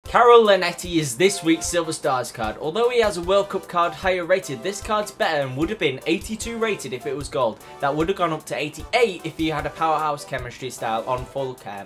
Karol Linetty is this week's Silver Stars card. Although he has a World Cup card higher rated, this card's better and would have been 82 rated if it was gold. That would have gone up to 88 if he had a powerhouse chemistry style on full chem.